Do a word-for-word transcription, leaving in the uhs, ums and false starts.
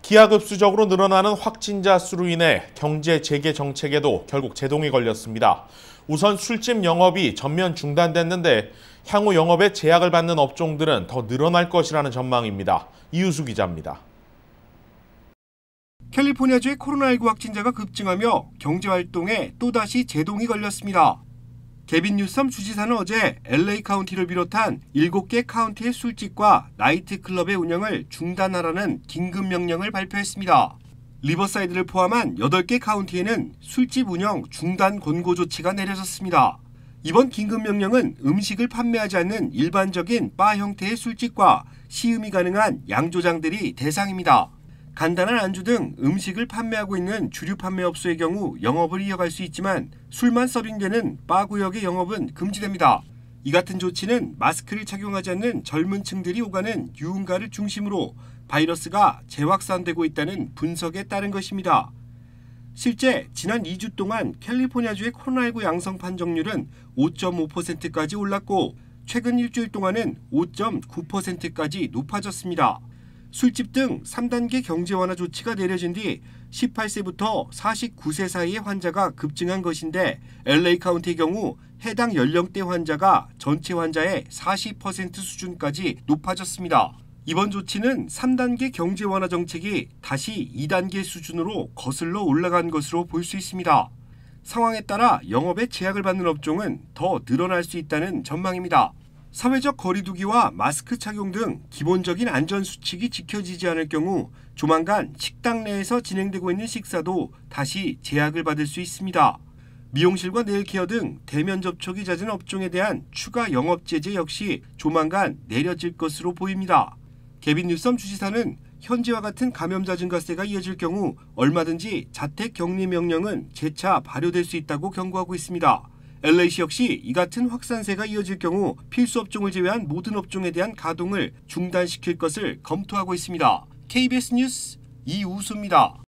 기하급수적으로 늘어나는 확진자 수로 인해 경제 재개 정책에도 결국 제동이 걸렸습니다. 우선 술집 영업이 전면 중단됐는데 향후 영업에 제약을 받는 업종들은 더 늘어날 것이라는 전망입니다. 이유수 기자입니다. 캘리포니아주의 코로나십구 확진자가 급증하며 경제활동에 또다시 제동이 걸렸습니다. 개빈 뉴섬 주지사는 어제 엘에이 카운티를 비롯한 일곱 개 카운티의 술집과 나이트클럽의 운영을 중단하라는 긴급 명령을 발표했습니다. 리버사이드를 포함한 여덟 개 카운티에는 술집 운영 중단 권고 조치가 내려졌습니다. 이번 긴급 명령은 음식을 판매하지 않는 일반적인 바 형태의 술집과 시음이 가능한 양조장들이 대상입니다. 간단한 안주 등 음식을 판매하고 있는 주류 판매업소의 경우 영업을 이어갈 수 있지만 술만 서빙되는 바 구역의 영업은 금지됩니다. 이 같은 조치는 마스크를 착용하지 않는 젊은 층들이 오가는 유흥가를 중심으로 바이러스가 재확산되고 있다는 분석에 따른 것입니다. 실제 지난 이 주 동안 캘리포니아주의 코로나십구 양성 판정률은 오 점 오 퍼센트까지 올랐고 최근 일주일 동안은 오 점 구 퍼센트까지 높아졌습니다. 술집 등 삼 단계 경제 완화 조치가 내려진 뒤 십팔 세부터 사십구 세 사이의 환자가 급증한 것인데 엘에이 카운티의 경우 해당 연령대 환자가 전체 환자의 사십 퍼센트 수준까지 높아졌습니다. 이번 조치는 삼 단계 경제 완화 정책이 다시 이 단계 수준으로 거슬러 올라간 것으로 볼 수 있습니다. 상황에 따라 영업에 제약을 받는 업종은 더 늘어날 수 있다는 전망입니다. 사회적 거리 두기와 마스크 착용 등 기본적인 안전수칙이 지켜지지 않을 경우 조만간 식당 내에서 진행되고 있는 식사도 다시 제약을 받을 수 있습니다. 미용실과 네일케어 등 대면 접촉이 잦은 업종에 대한 추가 영업 제재 역시 조만간 내려질 것으로 보입니다. 개빈 뉴섬 주지사는 현재와 같은 감염자 증가세가 이어질 경우 얼마든지 자택 격리 명령은 재차 발효될 수 있다고 경고하고 있습니다. 엘에이시 역시 이 같은 확산세가 이어질 경우 필수 업종을 제외한 모든 업종에 대한 가동을 중단시킬 것을 검토하고 있습니다. 케이비에스 뉴스 이우수입니다.